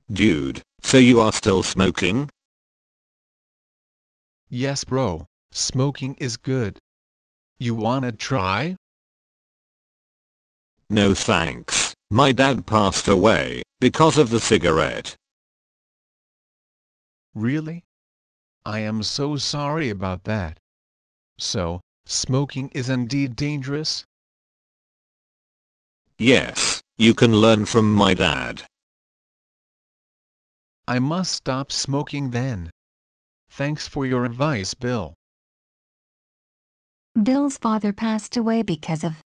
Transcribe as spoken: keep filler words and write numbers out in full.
Dude, so you are still smoking? Yes bro, smoking is good. You wanna try? No thanks. My dad passed away because of the cigarette. Really? I am so sorry about that. So, smoking is indeed dangerous? Yes, you can learn from my dad. I must stop smoking then. Thanks for your advice, Bill. Bill's father passed away because of